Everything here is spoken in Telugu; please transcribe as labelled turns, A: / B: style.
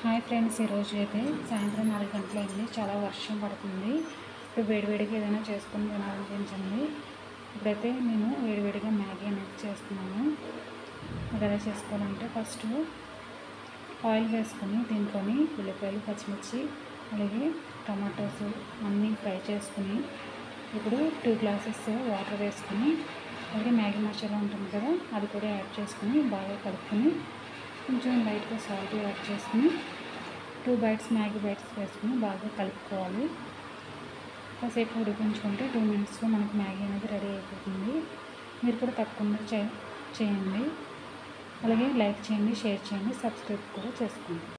A: హాయ్ ఫ్రెండ్స్, ఈరోజు అయితే సాయంత్రం 4 గంటలైంది. చాలా వర్షం పడుతుంది. ఇప్పుడు వేడివేడిగా ఏదైనా చేసుకొని తినాలనిపించింది. ఇప్పుడైతే నేను వేడివేడిగా మ్యాగీ అనేది చేస్తున్నాను. అది ఎలా చేసుకోవాలంటే ఫస్ట్ ఆయిల్ వేసుకొని దీంట్లోని ఉల్లిపాయలు, పచ్చిమిర్చి, అలాగే టమాటోస్ అన్నీ ఫ్రై చేసుకుని ఇప్పుడు 2 గ్లాసెస్ వాటర్ వేసుకుని అలాగే మ్యాగీ మసాలా ఉంటుంది కదా, అది కూడా యాడ్ చేసుకుని బాగా కలుపుకొని కొంచెం లైట్గా సాల్ట్ యాడ్ చేసుకుని 2 బైట్స్ మ్యాగీ బైట్స్ వేసుకుని బాగా కలుపుకోవాలి. కాసేపు ఉడికించుకుంటే 2 మినిట్స్లో మనకు మ్యాగీ అనేది రెడీ అయిపోతుంది. మీరు కూడా తప్పకుండా చేయండి. అలాగే లైక్ చేయండి, షేర్ చేయండి, సబ్స్క్రైబ్ కూడా చేసుకోండి.